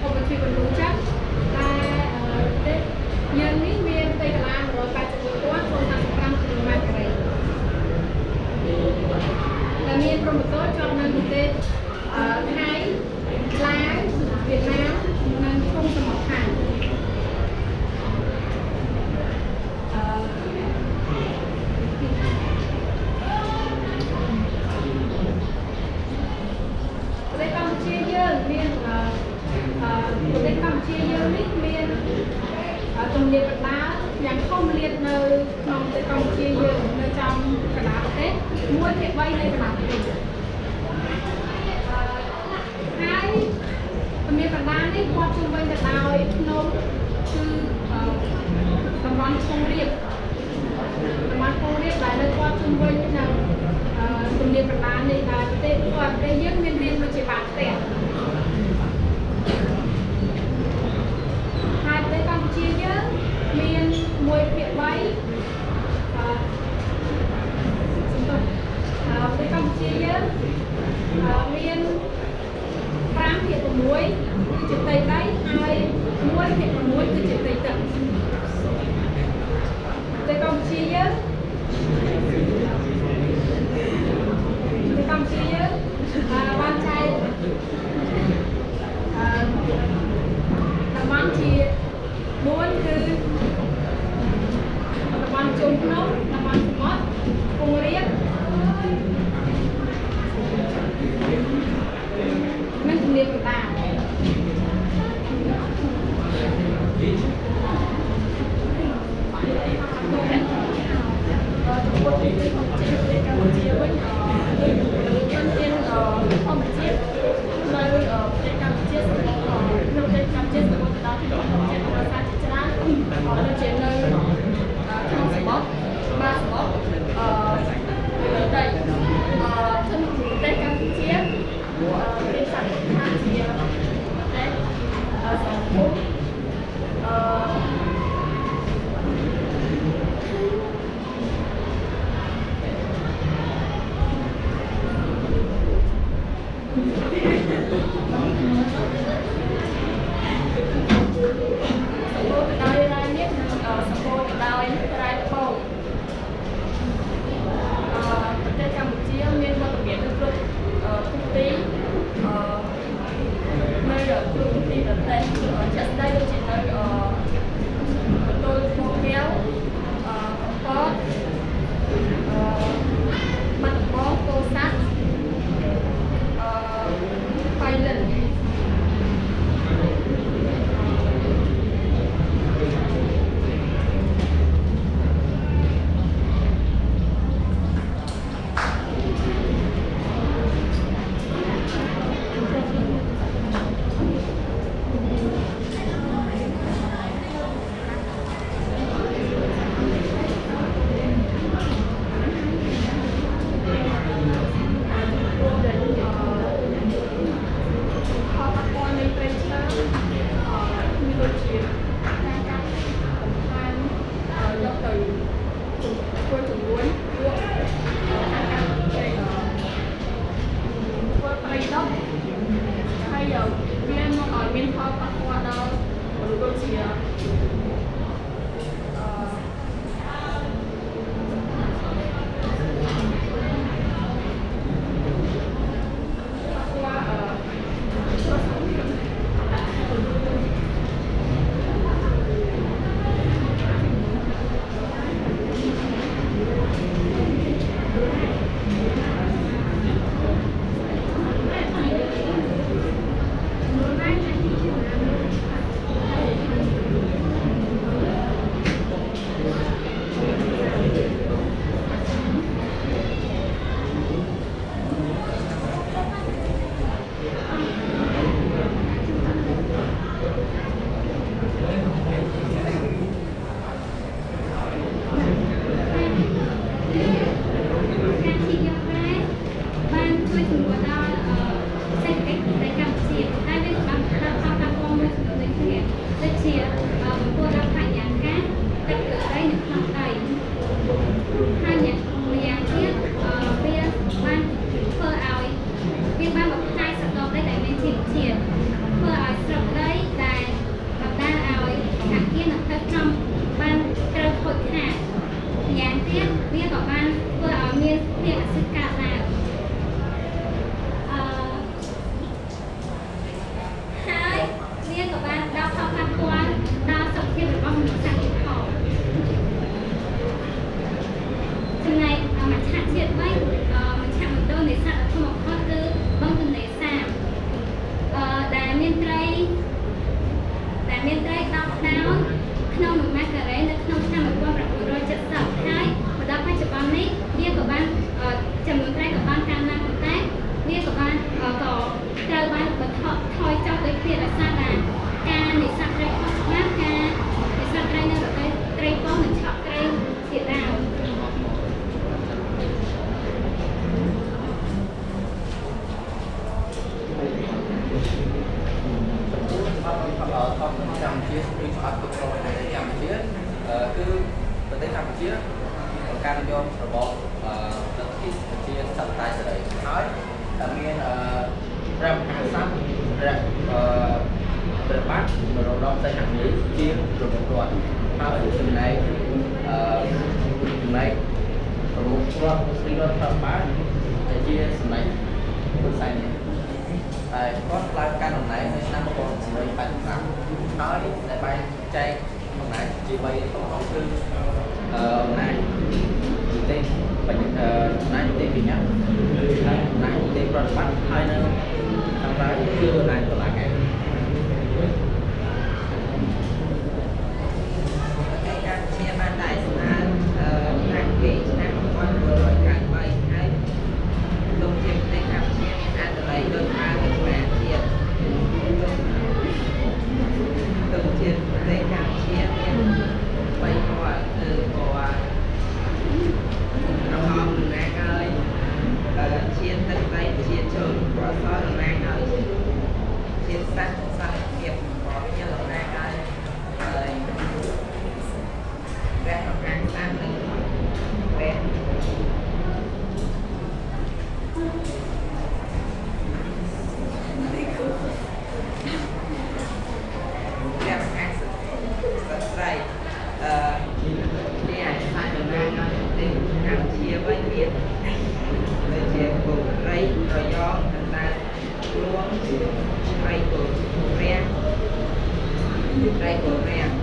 ឧបទ្វីបបន្ទូចឹងតែយើងនេះមានផ្ទៃកន្លា181,035 គីឡូម៉ែត្រការ៉េដែលមានព្រំប្រទល់ជាប់នៅប្រទេសថៃ ឡាវ វៀតណាម និងភូមិសមុទ្រថៃប្រទេសកម្ពុជាយើងមានប្រទេសកម្ពុជាយើងនេះមានទំនាបកណ្ដាលយ៉ាងធំលាតនៅក្នុងប្រទេសកម្ពុជាយើងនៅចំកណ្ដាលប្រទេស1/3នៃកណ្ដាលប្រទេសហើយទំនាបកណ្ដាលនេះព័ទ្ធជុំវិញទៅដោយភ្នំគឺតំបន់ខ្ពង់រាបដែលនៅព័ទ្ធជុំវិញនៅទំនាបកណ្ដាលនេះដែលប្រទេសយើងមានរាងដូចជាបាតផ្ទះហើយប្រទេសកម្ពុជាយើងមាន1/3ប្រទេសកម្ពុជាយើងមាន5/6គឺជាផ្ទៃដីហើយ1/6គឺជាផ្ទៃទឹកប្រទេសកម្ពុជាយើងបានចែកតំបន់ជា4គឺតំបន់ជើងភ្នំតំបន់សមុទ្រខ្ពង់រាបនិងទំនាបកណ្ដាលវាបានបំផ្លាញសត្វដទៃដែលមានជីវជាតិធ្វើឲ្យស្រុកដីថយចុះដូចគ្នាដោយសារតែការនេសាទត្រីខុសច្បាប់ការនេសាទត្រីនៅរដូវត្រីពងនិងឆក់ត្រីជាដើម Campuchia គឺស្អប់គ្រប់គ្រងប្រទេសកម្ពុជាគឺប្រទេសកម្ពុជាបង្កើតយករបបលទ្ធិប្រជាធិបតេយ្យសេរីហើយតែមានព្រះមហាក្សត្រព្រះបាទនរោត្តមសីហនុជាប្រមុខរដ្ឋហើយចំណែកប្រមុខរដ្ឋស្រីរដ្ឋាភិបាលជាសម្ដេចហ៊ុនសែន តែគាត់ឡើងកាន់តំណែងនៅឆ្នាំ1985ហើយតែបែងចែកតំណែងជា3ធំៗគឺតំណែងនីតិតំណែងនីតិវិញ្ញាណហើយតំណែងនីតិប្រតិបត្តិហើយនៅខាងក្រៅគឺតំណែងតុលាការ ការជាបានដែរស្មើខាងគេឆ្នាំ1993ហើយលោកជាប្រទេសកម្ពុជាមានអត្ថន័យដូចបានមួយឆ្នាំទៀតលោកជាប្រទេសកម្ពុជាមាន3ពណ៌គឺពណ៌ក្រហមតំណាងឲ្យជាតិទឹកដីជាតិជនពណ៌សតំណាងឲ្យជាតិសាសន៍សន្តិភាពពណ៌ខៀវតំណាងឲ្យព្រះមហាក្សត្រនិងព្រះនេះអាចសាយតំណាងឲ្យប្រទេសកម្ពុជាវិញទៀតដូចជាពុកត្រីត្រយងអណ្ដើកព្រួងត្រីគោព្រះត្រីគោព្រះ